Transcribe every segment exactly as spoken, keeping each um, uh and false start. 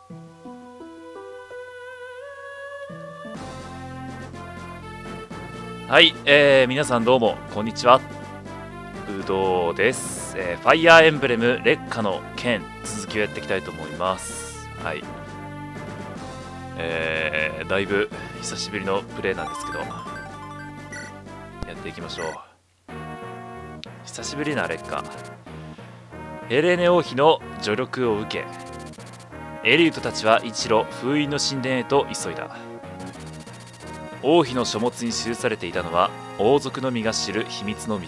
はい、えー、皆さんどうもこんにちは。うどうです、えー、ファイアーエンブレム烈火の剣続きをやっていきたいと思います。はい、えー、だいぶ久しぶりのプレイなんですけどやっていきましょう。久しぶりな烈火。ヘレーネ王妃の助力を受けエリウトたちは一路封印の神殿へと急いだ。王妃の書物に記されていたのは王族のみが知る秘密の道。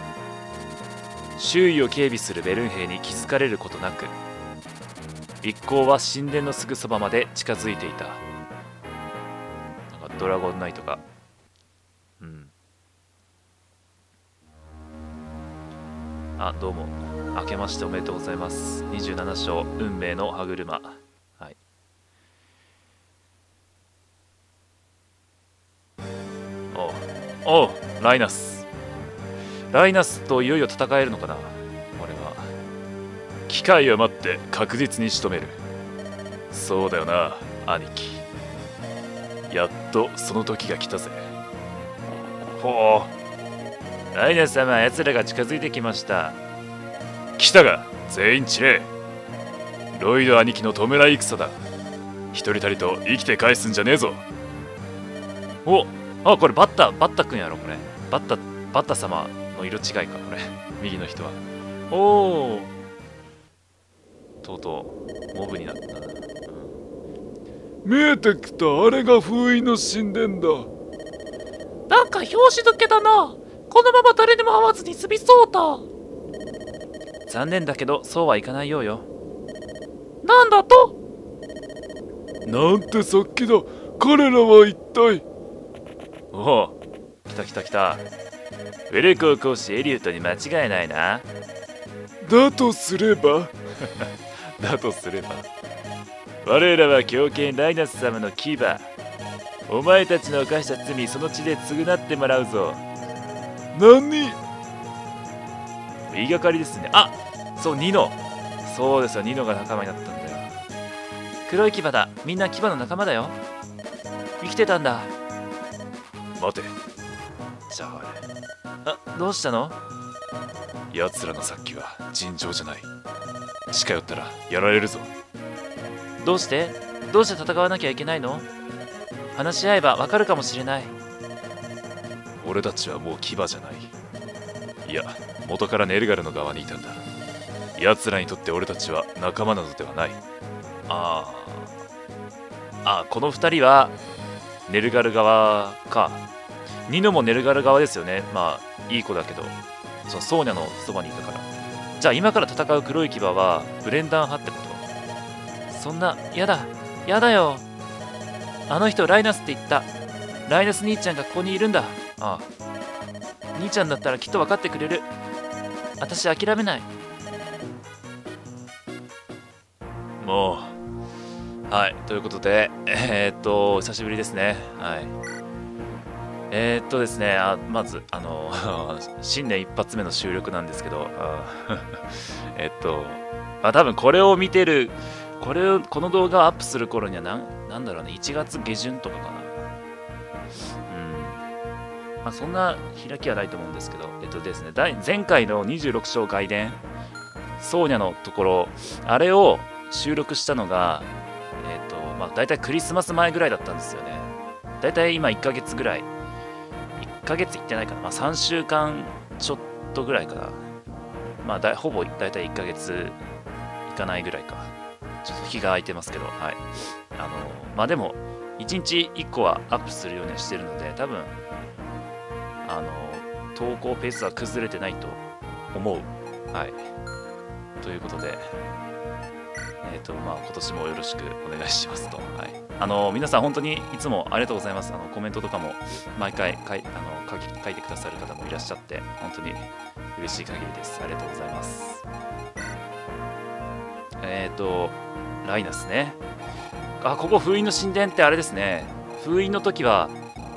周囲を警備するベルン兵に気づかれることなく一行は神殿のすぐそばまで近づいていた。なんかドラゴンナイトがうんあどうも明けましておめでとうございます。にじゅうなな章運命の歯車。はい、おうおうライナスライナスといよいよ戦えるのかな。俺は機会を待って確実に仕留める。そうだよな兄貴。やっとその時が来たぜ。ほうライナス様、奴らが近づいてきました。来たが全員散れ。ロイド兄貴の弔い戦だ。一人たりと生きて返すんじゃねえぞ。おあこれバッタバッタくんやろ。これバッタバッタ様の色違いか。これ右の人は。おおとうとうモブになった、うん、 見えてきた。あれが封印の神殿だ。 なんか拍子抜けだな。このまま誰にも会わずに済みそうだ。 残念だけどそうはいかないようよ。 なんだと。 なんてさっきだ。彼らは一体。 おお来た来た来た。ウェルコー講師エリュートに間違いないな。 だとすればだとすれば我らは狂犬ライナス様の牙。お前たちの犯した罪その血で償ってもらうぞ。 何。 言いがかりですね。あそうニノ。そうですよニノが仲間になったんだよ。黒い牙だ。みんな牙の仲間だよ。生きてたんだ。待てじゃああれあどうしたの。 奴らのさっきは尋常じゃない。近寄ったらやられるぞ。 どうしてどうして戦わなきゃいけないの。話し合えばわかるかもしれない。 俺たちはもう牙じゃない。いや元からネルガルの側にいたんだ。奴らにとって俺たちは仲間などではない。 あああこのふたりはネルガル側か。ニノもネルガル側ですよね。まあいい子だけどそのソーニャのそばにいたから。じゃあ今から戦う黒い牙はブレンダー派ってこと。そんなやだやだよ。あの人ライナスって言った。ライナス兄ちゃんがここにいるんだ。ああ兄ちゃんだったらきっと分かってくれる。私諦めない。もうはいということでえー、っと久しぶりですね。はいえー、っとですねあまずあの新年一発目の収録なんですけどえっとまあ多分これを見てるこれをこの動画をアップする頃にはなんなんだろうねいちがつ下旬とかかな。うんまあそんな開きはないと思うんですけどえっとですね前回のにじゅうろく章外伝ソーニャのところあれを収録したのがえっとまあ大体クリスマス前ぐらいだったんですよね。大体今いっかげつぐらいいっかげついってないかな。まあさんしゅうかんちょっとぐらいかな。まあだほぼ大体いっかげついかないぐらいか。ちょっと日が空いてますけど、はい。あの、まあでも、いちにちいっこはアップするようにはしてるので、多分、あの、投稿ペースは崩れてないと思う。はい。ということで、えっと、まあ今年もよろしくお願いしますと。はい。あの、皆さん本当にいつもありがとうございます。あの、コメントとかも毎回かいあの書き書いてくださる方もいらっしゃって、本当に嬉しい限りです。ありがとうございます。えっと、ライナスね。あ、ここ封印の神殿ってあれですね。封印の時は、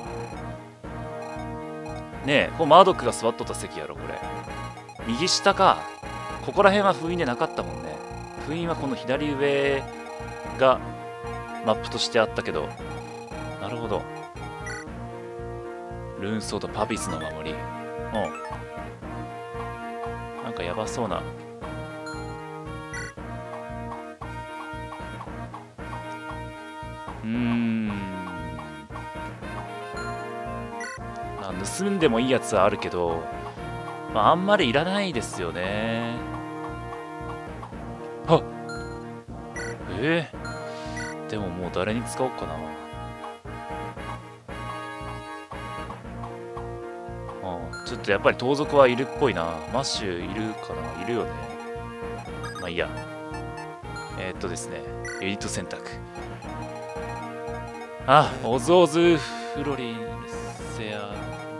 ねえ、こうマードックが座っとった席やろ、これ。右下か。ここら辺は封印でなかったもんね。封印はこの左上がマップとしてあったけど、なるほど。ルーンソードパビスの守り。うん。なんかやばそうな。うーん。まあ、盗んでもいいやつはあるけど、まあ、あんまりいらないですよね。はっえー、でももう誰に使おうかな。あちょっとやっぱり盗賊はいるっぽいな。マッシュいるかな。いるよね。まあいいや。えー、っとですね。ユニット選択。あ、オズオズフロリンセア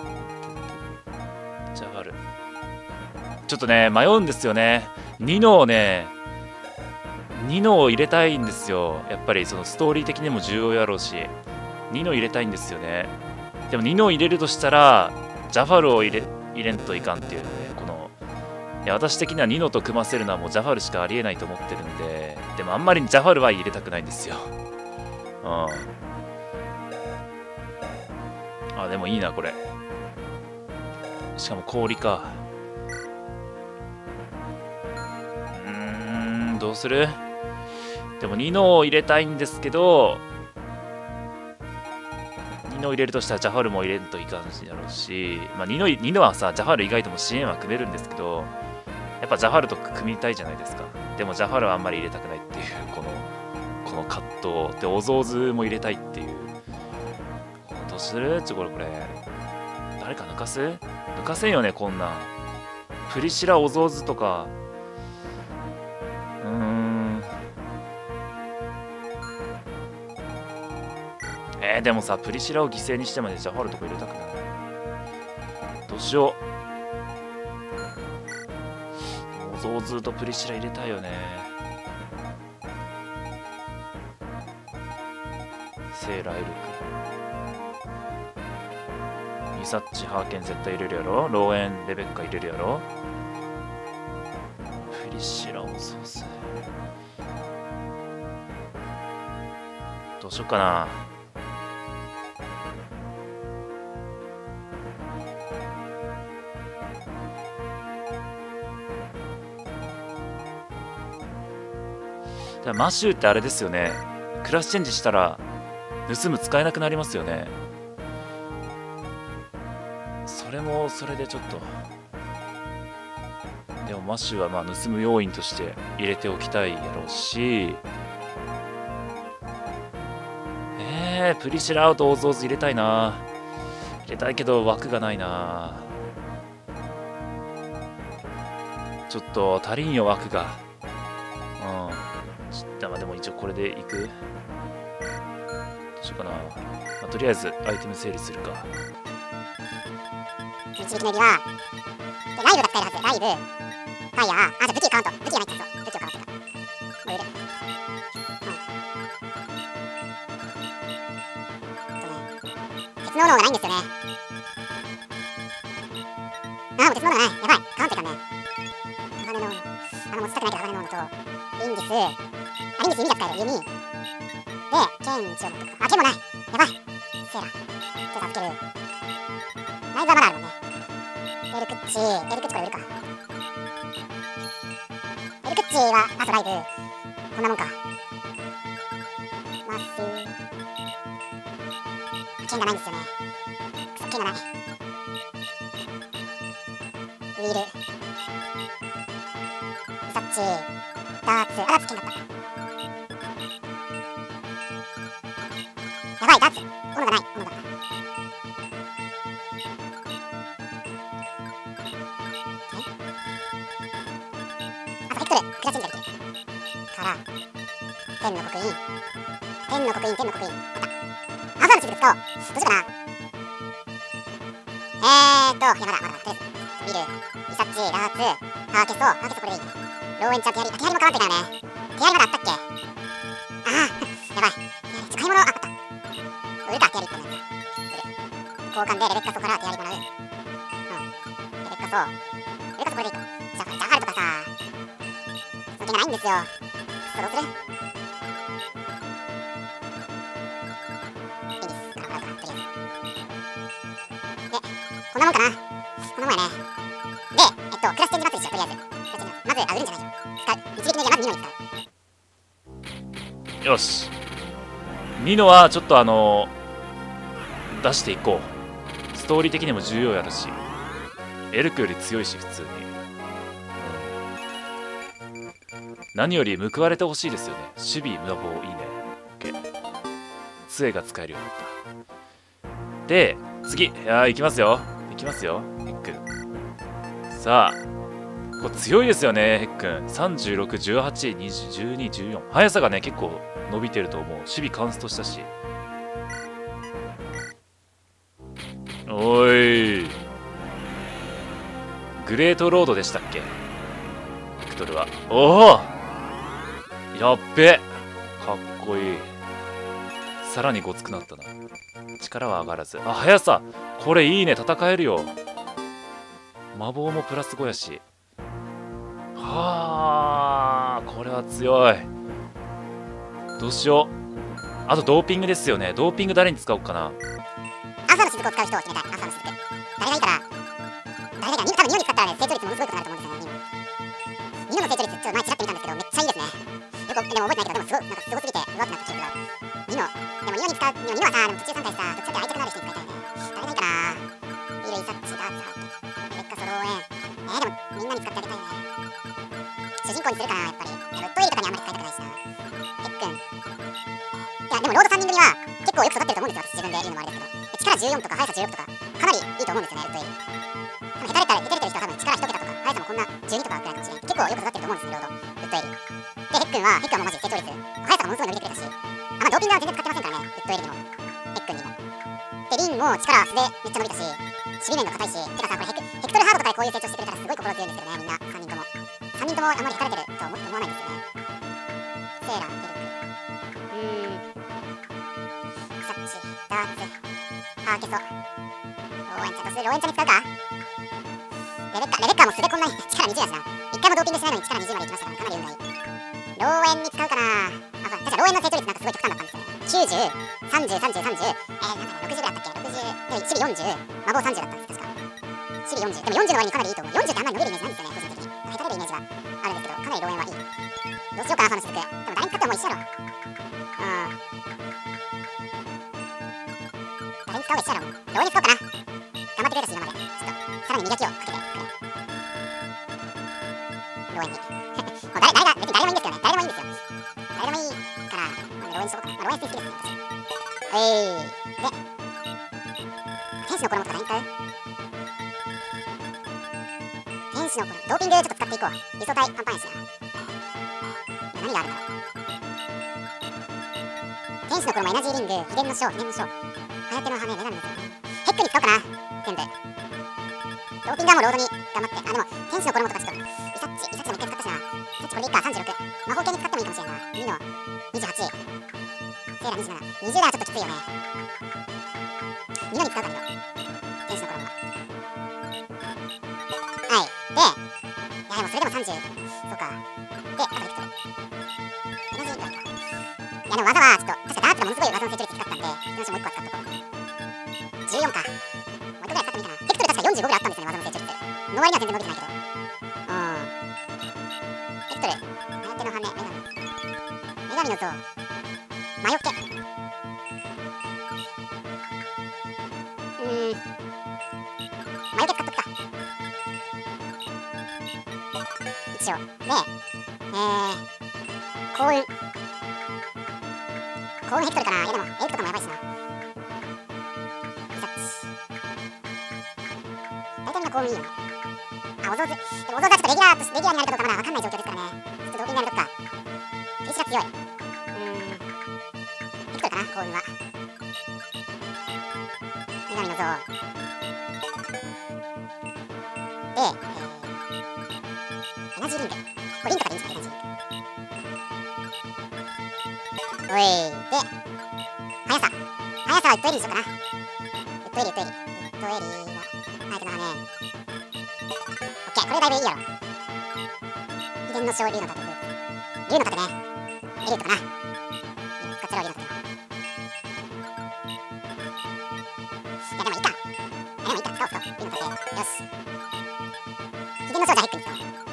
ジャガル。ちょっとね、迷うんですよね。ニノをね、ニノを入れたいんですよ。やっぱりそのストーリー的にも重要やろうし、ニノ入れたいんですよね。でもニノを入れるとしたら、ジャファルを入れ入れんといかんっていうので、この、いや私的にはニノと組ませるのはもうジャファルしかありえないと思ってるんで、でもあんまりジャファルは入れたくないんですよ。うん。あ、でもいいな、これ。しかも氷か。うーん、どうする？でもニノを入れたいんですけど、ニノを入れるとしたらジャファルも入れんといかんしだろうし、まあ、ニノ、ニノはさ、ジャファル以外とも支援は組めるんですけど、やっぱジャファルと組みたいじゃないですか。でもジャファルはあんまり入れたくないっていう、この、この葛藤。で、オゾーズも入れたいっていう。どうする？ちょ、これこれ。誰か抜かす？抜かせんよね、こんなん。プリシラ、オゾーズとか。うーん。えー、でもさ、プリシラを犠牲にしてまでジャファルとか入れたくない。どうしよう。オゾーズとプリシラ入れたいよね。セーラ、エルク。ミサッチ、ハーケン絶対入れるやろ。ローエン、レベッカ入れるやろ。プリシラ、オゾーズ。どうしよっかな。だからマシューってあれですよね。クラスチェンジしたら盗む使えなくなりますよね。それもそれでちょっと。でもマシューはまあ盗む要因として入れておきたいやろうし。えー、プリシラアウトオゾーズ入れたいな。入れたいけど枠がないな。ちょっと足りんよ枠が。うん。ちょっとまあでも一応これでいく。どうしようかな。まあ、とりあえずアイテム整理するか。 導きの指はライブが使えるはず。ライブ、ファイヤー、あ、じゃあ武器カウント。武器がないってそう。武器をカウントか。もういる。うん。鉄の斧がないんですよね。あー、もう鉄の斧がない。やばい。カウントいかんね。鋼の斧。あの、持ちたくないけど鋼の斧と、リンギス。あ、リンギス弓が使える。弓。で、剣一応持っとくか。あ、剣もない。やばい。セーラ。ちょっと預ける。ライブはまだあるもんね。エルクッチ、エルクッチこれ売るか。エルクッチは、あとライブ。こんなもんか。マス。剣がないんですよね。くそ、剣がない。ウィール。サッチ。ダーツ。あ、ダーツ剣だった。やばい、ダーツ。斧がない。斧だ。クラチェンジができるから、天の刻印、天の刻印、天の刻印、あった。アザーの地図使おう。どうしようかな。えーっと、いや、まだ、まだ、とりあえず、ビル、リサッチ、ラーツ、ハーケスト、ハーケストこれでいい。ローエンチャン、ティアリ、あ、ティアリも買わんといけないよね。ティアリまだあったっけ。あー、やばい。ちょ、買い物、あ、あった。売るか、ティアリいっぽんのやつ。売る。交換でレベッカソからティアリもらう。うん。レベッカソ、レベッカソこれでいいか。じゃあ、ジャハルとかさ、その剣がないんですよ。くそ、どうする？ もんかな。こんなもんやね。で、えっと、クラスチェンジ祭りしよう、とりあえず。クラスチェンジ祭りまず、あ、売るんじゃないよ。使う。一撃の矢、まずニノに使う。 よし。ニノはちょっとあの出していこう。ストーリー的にも重要やるし、エルクより強いし普通に、うん、何より報われてほしいですよね。守備無謀いいね。 OK、 杖が使えるようになった。で次、いやー、いきますよいきますよヘックン。さあこれ強いですよねヘックン。さんじゅうろく、じゅうはち、にじゅう、じゅうに、じゅうよん、速さがね結構伸びてると思う。守備カンストしたし。おい、グレートロードでしたっけビクトルは。おお、やっべ、かっこいい。さらにごつくなったな。力は上がらず。あ、速さこれいいね。戦えるよ。魔法もプラスごやし。はあ、これは強い。どうしよう。あとドーピングですよね。ドーピング誰に使おうかな。 朝の雫を使う人を決めたい。朝の雫誰がいいかな。誰がいいかな。多分ニノに使ったらね、成長率ものすごいことになると思うんですよね。ニノニノの成長率ちょっと前チラッと見たんですけど、めっちゃいいですね。よくでも覚えてないけど、でもすごいなんかすごすぎてうわってなってきてるけど、ニノでもニノに使う。でもニノはさ、でも途中さんかいさ、途中で会いたくなる人に使いたいね。誰がいいかな。ビル、イサッチ、ダーツ、ハーレッカ、ソローエン。えー、でもみんなに使ってあげたいね。主人公にするかな、やっぱり。ウッドエリとかにあんまり使いたくないしな。ヘックン。いや、でもロードさんにん組は結構よく育ってると思うんですよ、私自分で言うのもあれですけど。力じゅうよんとか速さじゅうろくとかかなりいいと思うんですよね、ウッドエリ。多分ヘタれたらヘタれてる人は多分力いち桁とか速さもこんなじゅうにとかくらいかもしれない。結構よく育ってると思うんですよ、ロードウッドエリ。でヘックンはヘックンはもうマジ成長率速さがものすごい伸びてくれたし、あ、まあドーピングは全然使ってませんからね、ウッドエリにもヘックンにも。でリンも力素でめっちゃ伸びたし、守備面が硬いし、てかさ、これヘクヘクトルハードとかでこういう成長してくれたらすごい心強いんですけどね、みんなさんにんともさんにんともあんまりヘタれてるとは思思わないんですよね。セーラー、エリック、うーん、クサッチ、ダーツ、ハーケソ、ローエンチャ、どうする？ローエンチャに使うか。レベッカ、レベッカはもう素でこんなに力にじゅうだしな。一回もドーピングしないのに力にじゅうまでいきましたから、ね、かなり運がいい。ローエンに使うかな。あ、確かローエンの成長率なんかすごい極端だったんですよね。きゅうじゅう、さんじゅう、さんじゅう、さんじゅう、えー、なんかろくじゅうぐらいあったっけ。ろくじゅう、でも守備よんじゅう、魔法さんじゅうだったんです、確か。守備よんじゅう、でもよんじゅうの割にかなりいいと思う。よんじゅうってあんまり伸びるイメージないんですよね、個人的に。下手れるイメージはあるんですけど、かなりローエンはいい。どうしようかな、その雫。でも誰に使ってももう一緒やろ。うん。誰に使うか一緒やろ。ローエンに使おうかな。頑張ってくれたし、今まで。ちょっと、さらに磨きをかけてくれ。ローエンに。もう誰、誰が、別に誰でもいいんですけどね。誰でもいいんですよ。誰でもいいから、まあ、ローエンにしとこうかな。まあ、ローエン好きですね、私。えい、で、天使の衣とか何使う？天使の衣、ドーピングちょっと使っていこう。理想体パンパンやしな。何があるんだろう。天使の衣、エナジーリング、秘伝の書、秘伝の書、ハヤテの羽、女神の杖。ヘックに使おうかな、全部。ドーピングはもうロードに頑張って。あ、でも、天使の衣とかちょっと、イサッチ、イサッチも一回使ったしな。イサッチこれでいいか、さんじゅうろく。魔法系に使ってもいいかもしれんな。にのにじゅうはち。セーラーにじゅうなな。にじゅうだはちょっときついよね。にのに使うか、にの。天使の衣は。はい。で、いやでもそれでもさんじゅう。そうか。で、あとヘクトル。エナジーぐらいか。いやでも技はちょっと、確かダーツがものすごい技の成長率低かったんで、よしもういっこは使っとこう。じゅうよんか。もういっこぐらい使ってみたな。ヘクトル確かよんじゅうごぐらいあったんですよね、技の成長率。の割には全然伸びてないけど。うん。ヘクトル。ハヤテの羽、女神。女神の像。魔除け。うーん。魔除け使っとくか。一応。で、えー、幸運。幸運ヘクトルかな。いやでも、エイプとかもやばいしな。リサッチ。大体みんな幸運いいよね。あ、おぞうず。でもおぞうずはちょっとレギュラーとして、レギュラーになるかどうかまだわかんない状況ですからね。ちょっとドーピングやめとくか。フィッシュが強い。うーん。ヘクトルかな、幸運は。女神の像。で、えー、エナジーリング。これリンとかでいいんですか、エナジーリング。おい。で、速さ。速さはウッドエリにしようかな。ウッドエリ、ウッドエリ。ウッドエリは、ハヤテの羽。オッケー、これだいぶいいやろ。秘伝の書、竜の盾。竜の盾ね。エリュートかな。使っちゃろう、竜の盾。いや、でもいいか。でもいいか、使おう、使おう。竜の盾。 よし。秘伝の少女ヘックに使おう。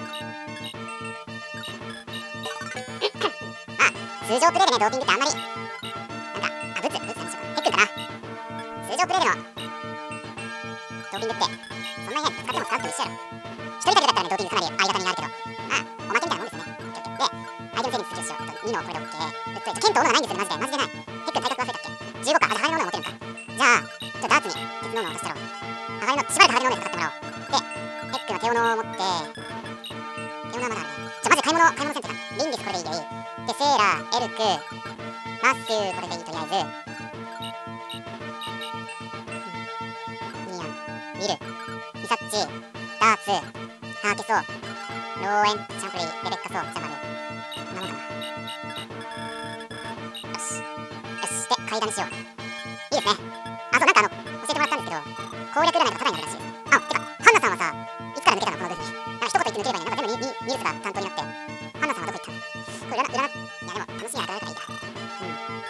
あ、通常プレイでね、ドーピングってあんまり、なんか、あ、ブツ、ブツなんでしょうか。ヘックかな。通常プレイでの、ドーピングって、そんなにね、使っても使っても一緒やろ。一人だけだったらね、ドーピングかなり相方になるけど、まあ、おまけみたいなもんですよね。で、アイテム整理するしよう。にのこれで OK。うっとい。剣と斧がないんですよね、マジで。マジでない。ヘックの体格忘れたっけ ?じゅうご か。あ、じゃあ、鋼の斧は持てるんか。じゃあ、ちょっとダーツに鉄の斧を渡したろう。鋼の、しばらく鋼の斧で使ってもらおう。で、ヘックの手斧を持って、手斧はまだあるね。じゃあ、まず買い物、買い物センターだ。リンディスこれでいいよいい。で、セーラー、エルク、マッシュこれでいい、とりあえず。ニアン、ウィル、ミサッチ、ダーツ、ハーケソー、ローエン、シャンプリー、レベッカソー、ジャマル。こんなもんかな。よし。よし。で、階段にしよう。いいですね。あとなんかあの、教えてもらったんですけど、攻略占いとかタダになるらしいです。あ、てか、ハンナさんはさ、いつから抜けたのこのルールに。なんか一言言って抜ければいいね。なんか全部に、に、ニルスが担当になって、ハンナさんはどこ行ったのこれ占、占、いやでも楽しみやからやられたらいいや。うん。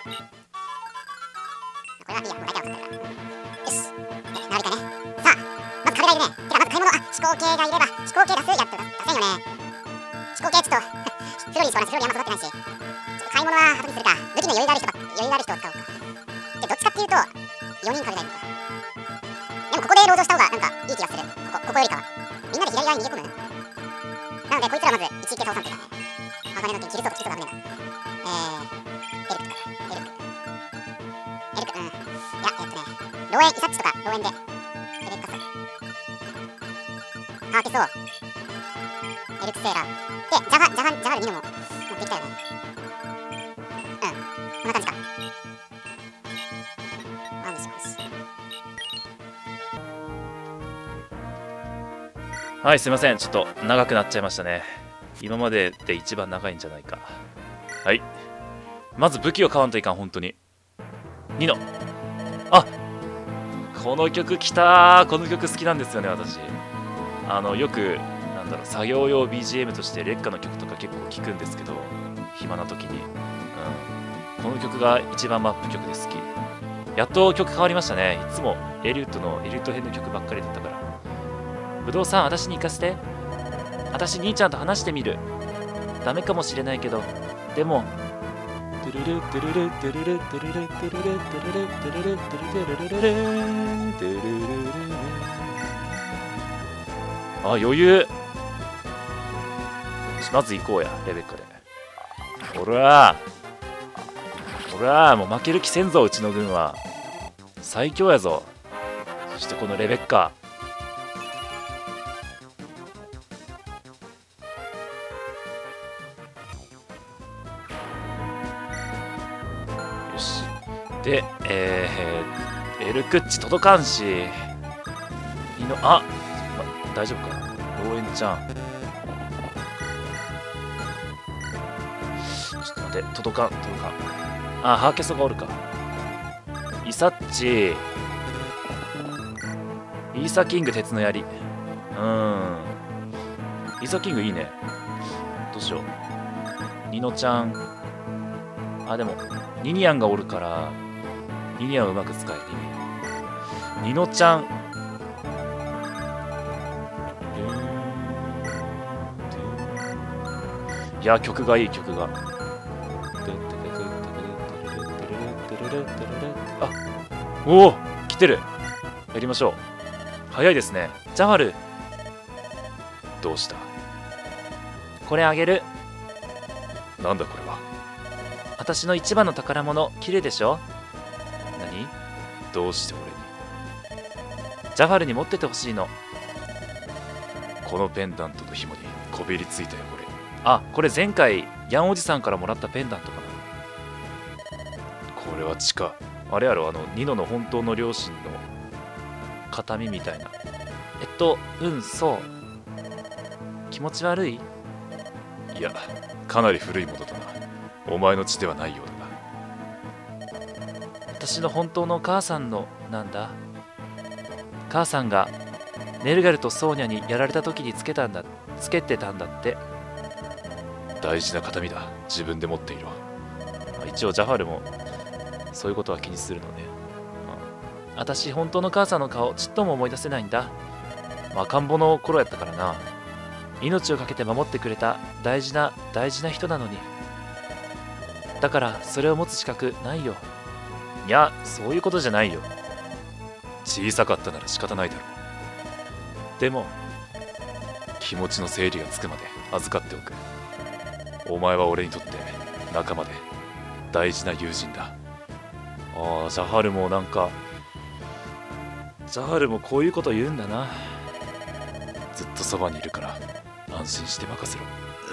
これはいいや、もう大体分かったから。よし。で、直りたいね。さあ、まず壁がいるね。てか、まず買い物、あ、思考系がいれば、思考系出すやっと出せんよね。思考系ちょっと、フロリーしかないし、フロリーあんま育ってないし。ちょっと買い物は後にするか。武器の余裕がある人ば、余裕がある人を使おうか。で、どっちかっていうと、よにん壁がいるのか。でもここで籠城した方がなんかいい気がする。ここ、ここよりかは。みんなで左側に逃げ込む。なので、こいつらはまずいちいけ倒さんというかね。鋼の剣、キルソーとキルソーが危ねえな。えー、エルクとか、エルク。エルク、うん。いや、えっとね、ローエン、イサッチとか、ローエンで、レベッカス。ハーケソー、エルクセーラー。で、ジャガ、ジャガ、ジャガルにのも持ってきたよね。うん、こんな感じか。ワンでしょ、よし。 はい、すいません。ちょっと長くなっちゃいましたね。今までで一番長いんじゃないか。はい。まず武器を買わんといかん、本当に。ニノ。あ、この曲きたー。この曲好きなんですよね、私。あの、よく、なんだろう、作業用 ビージーエム として劣化の曲とか結構聴くんですけど、暇な時に。うん。この曲が一番マップ曲で好き。やっと曲変わりましたね。いつもエリュートのエリュート編の曲ばっかりだったから。ぶどうさん、私に行かせて。私、兄ちゃんと話してみる。ダメかもしれないけど、でも、トゥルルトゥルルトゥルルトゥルルトゥルルトゥルルトゥルルトゥルルトゥルルトゥルルトゥルルトゥルルトゥルルトゥルル。あ、余裕。まず行こうや、レベッカで。ほらほらもう負ける気せんぞ、うちの軍は。最強やぞ。そしてこのレベッカ。よし。で、えー、エルクッチ届かんし。いの、あ、ま、大丈夫か。ローエンちゃん。ちょっと待って、届かん、届かん。あ、ハーケソがおるか。イサッチ。イーサキング鉄の槍。うーん。イーサキングいいね。どうしよう。ニノちゃん。あ、でも、ニニアンがおるから、ニニアンをうまく使え、ニニアン。ニノちゃん。いや、曲がいい、曲が。あ、おお、来てる。やりましょう。早いですね。ジャワル。どうした？これあげる。 なんだこれは。 私の一番の宝物、綺麗でしょ？何？ どうして俺に？ ジャワルに持っててほしいの。 このペンダントの紐にこびりついたよこれ。 あ、これ前回ヤンおじさんからもらったペンダントかな。 これは地下。 あれやろ、あのニノの本当の両親の形見みたいな。えっとうんそう。気持ち悪い？ いや、かなり古いものだな。お前の血ではないようだな。 私の本当のお母さんのなんだ。母さんがネルガルとソーニャにやられた時につけたんだつけてたんだって。 大事な形見だ。自分で持っていろ。 一応ジャファルもそういうことは気にするのね。うん、私本当の母さんの顔ちっとも思い出せないんだ。 赤ん坊の頃やったからな。命を懸けて守ってくれた大事な大事な人なのに。だからそれを持つ資格ないよ。いや、そういうことじゃないよ。 小さかったなら仕方ないだろう。 でも気持ちの整理がつくまで預かっておく。お前は俺にとって仲間で大事な友人だ。 ああ、ザハルもなんかザハルもこういうこと言うんだな。 ずっとそばにいるから安心して任せろ。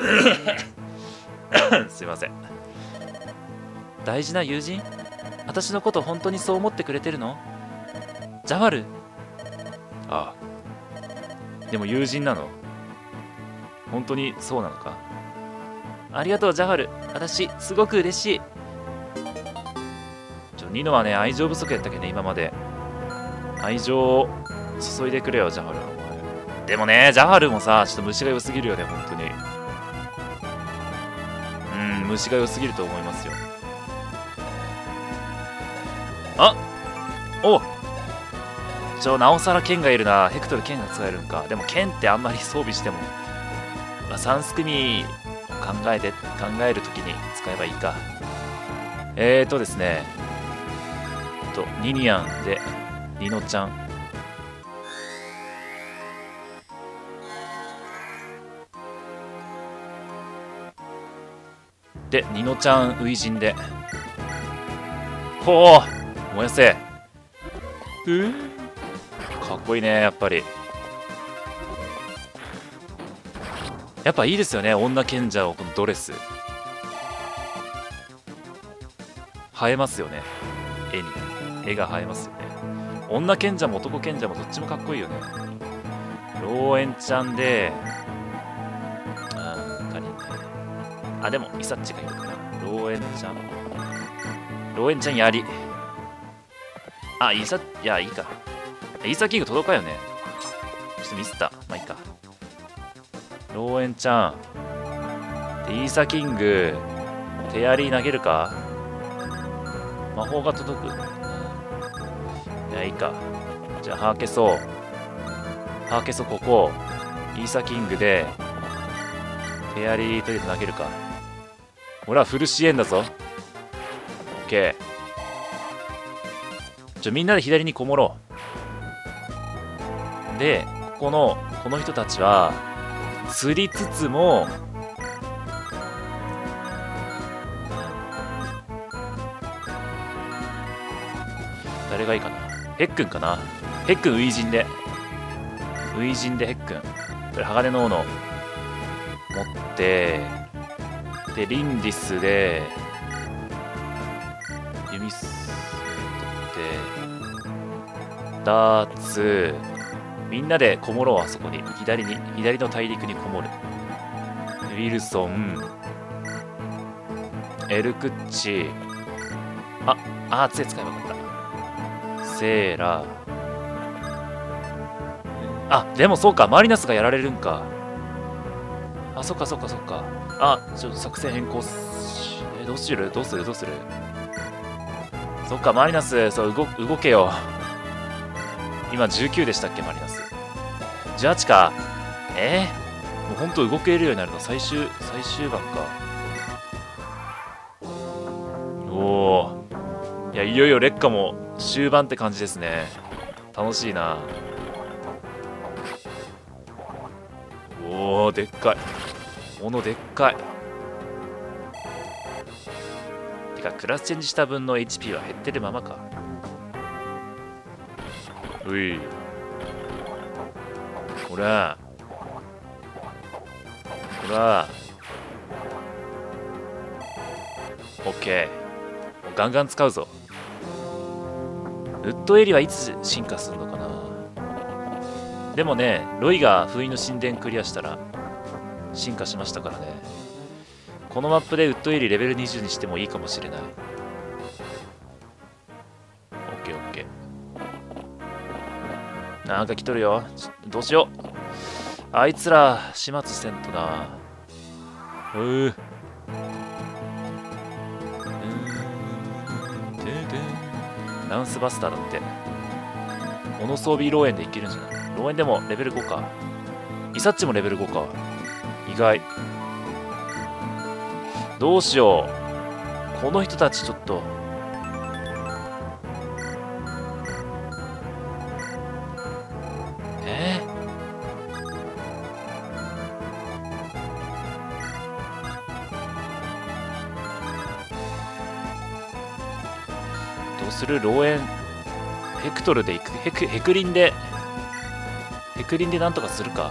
すいません。大事な友人？私のこと本当にそう思ってくれてるの？ザハル？ ああ。でも友人なの？本当にそうなのか？ありがとう、ザハル。私すごく嬉しい。ちょニノはね、愛情不足やったけどね、今まで。愛情を注いでくれよ、ザハル。でもね、ザハルもさ、ちょっと虫が良すぎるよね、本当に。うん、虫が良すぎると思いますよ。あおちょ、なおさら剣がいるな。ヘクトル剣が使えるんか。でも剣ってあんまり装備しても、まあ、サンスクミを考えて、考えるときに使えばいいか。えーとですね、と、ニニアンで、ニノちゃん。で、ニノちゃん、初陣で。ほう燃やせ。うーかっこいいね、やっぱり。やっぱいいですよね、女賢者をこのドレス。映えますよね、絵に。絵が映えますよね。女賢者も男賢者もどっちもかっこいいよね。ローエンちゃんで、あー、他にね。あ、でも、イサッチがいるかな。ローエンちゃん。ローエンちゃん槍。あ、イサ、いや、いいか。イーサキング届かよね。ちょっとミスった。まあいいか。ローエンちゃん。で、イーサキング、手槍投げるか？魔法が届く。いや、いいか。じゃあ、ハーケソ。ハーケソここ。イーサキングで、手槍とりあえず投げるか。ほら、フル支援だぞ。オッケー。ちょ、みんなで左にこもろう。で、ここの、この人たちは、釣りつつも、誰がいいかな。ヘックンかな。ヘックン、初陣で。初陣でヘックン。これ、鋼の斧持って、で、リンディスで、弓ス取って、ダーツ、みんなでこもろう、あそこに。左に、左の大陸にこもる。ウィルソン、エルクッチ、あ、あ、杖使えばよかった。セーラ、あ、でもそうか、マリナスがやられるんか。あ、そっかそっかそっか。あ、ちょっと作戦変更し、え、どうするどうするどうするそっか、マリナス、そう、動、動けよ。今じゅうきゅうでしたっけ、マリナス。じゅうはちか。えー、もうほんと動けるようになるの最終、最終盤か。おお。いや、いよいよ劣化も終盤って感じですね。楽しいな。おお、でっかい。斧でっかい。てか、クラスチェンジした分の エイチピー は減ってるままか。うい。ほら。ほら。オッケー。ガンガン使うぞ。ウッドエリはいつ進化するのかな。でもね、ロイが封印の神殿クリアしたら進化しましたからね。このマップでウッドエリレベルにじゅうにしてもいいかもしれない。オッケーオッケー。なんか来とるよ。どうしよう。あいつら始末せんとな。うー。ランスバスターだって。モノ装備ローエンでいけるんじゃない？ ローエンでもレベルごか。イサッチもレベルごか。意外。どうしよう。この人たちちょっと。えー、どうする？ローエンヘクトルでいく。ヘクヘクリンでヘクリンでなんとかするか。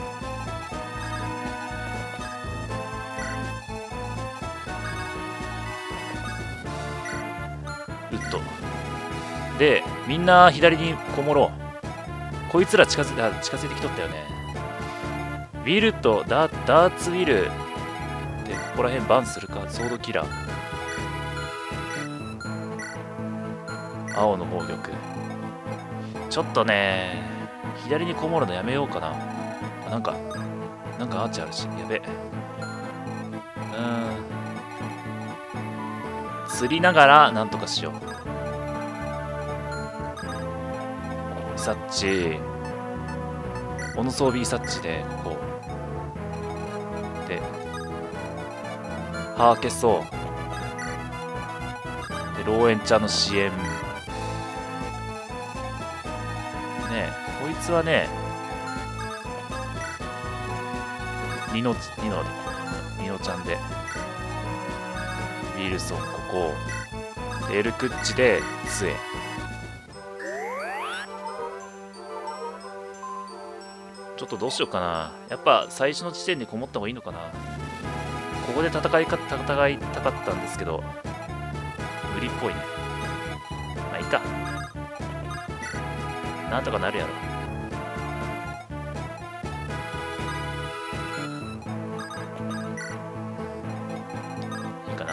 ウッドでみんな左にこもろう。こいつら近づあ近づいてきとったよね。ウィルとダダーツウィルでここら辺バンするか。ソードキラー、青の防御。ちょっとね左にこもるのやめようかな。あ、なんかなんかアーチあるし、やべ。うーん、釣りながらなんとかしよう。イサッチ、オノ装備イサッチでこうでハーケソーでローエンチャーの支援ね。えこいつはねニノニノニノちゃんでウィルソンここでエルクッチで杖。ちょっとどうしようかな。やっぱ最初の地点にこもった方がいいのかな。ここで戦いか戦いたかったんですけど無理っぽいね。まあいいか、なんとかなるやろ。いいかな。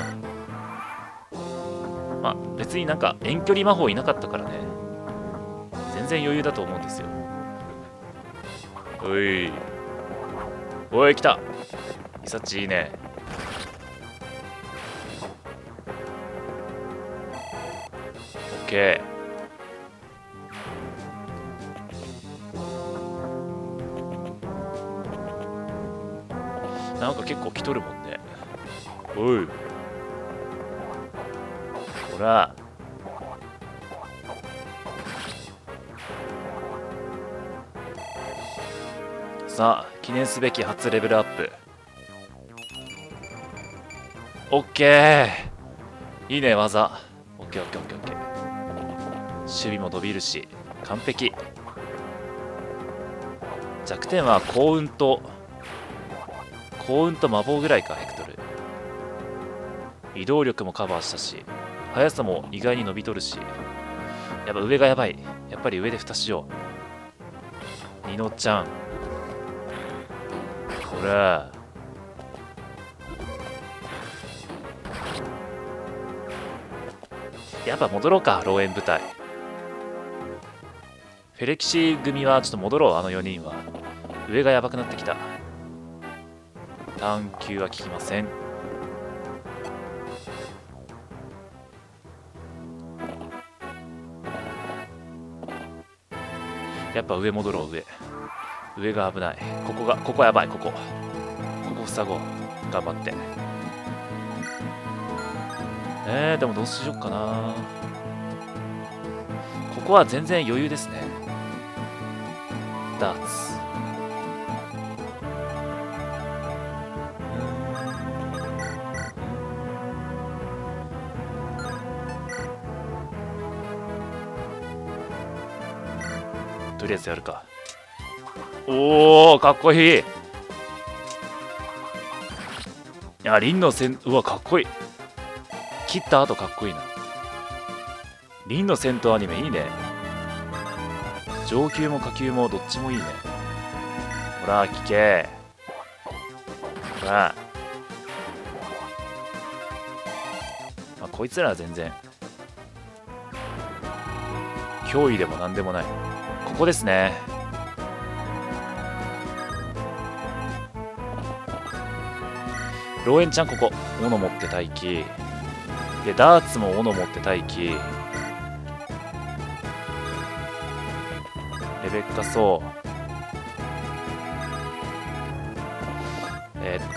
まあ別になんか遠距離魔法いなかったからね、全然余裕だと思うんですよ。おいおい、来た。イサッチいいね。オッケー。なんか結構来とるもんね。おいほら。さあ記念すべき初レベルアップ。オッケー、いいね技。オッケーオッケーオッケーオッケー。守備も伸びるし完璧。弱点は幸運と幸運と魔法ぐらいか。ヘクトル移動力もカバーしたし速さも意外に伸びとるし、やっぱ上がやばい。やっぱり上で蓋しよう。ニノちゃんほら。やっぱ戻ろうか、ローエン部隊。フェレキシ組はちょっと戻ろう。あのよにんは上がやばくなってきた。探求は効きません。やっぱ上戻ろう。上上が危ない。ここがここやばい。ここここ塞ごう。頑張って。えー、でもどうしようかな。ここは全然余裕ですね。ダーツとりあえずやるか。おおかっこいい。いやリンの戦うわかっこいい。切った後かっこいいな。リンの戦闘アニメいいね。上級も下級もどっちもいいね。ほら聞け。ほら、まあ、こいつらは全然脅威でもなんでもない。ここですね。ローエンちゃんここ斧持って待機で、ダーツも斧持って待機。レベッカソー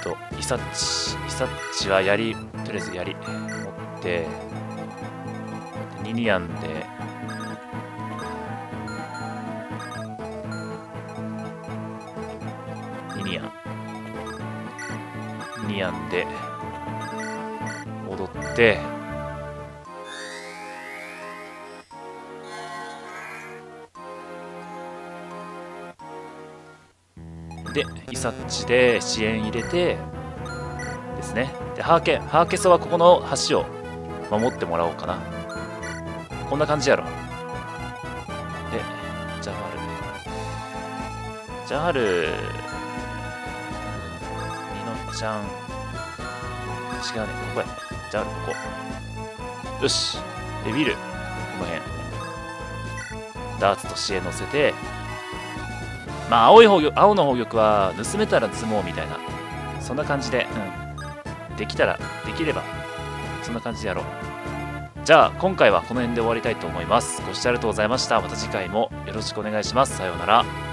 とイサッチイサッチは槍とりあえず槍持ってニニアンでニニアンニニアンで踊ってでイサッチで支援入れてですね。でハーケハーケソはここの橋を守ってもらおうかな。こんな感じやろ。でジャハルジャハルニノちゃん違うね、ここやね。ジャハルここよし。でビルこの辺ダーツと支援乗せて、まあ青い宝玉青の宝玉は盗めたら積もうみたいな、そんな感じで、うん、できたらできればそんな感じでやろう。じゃあ今回はこの辺で終わりたいと思います。ご視聴ありがとうございました。また次回もよろしくお願いします。さようなら。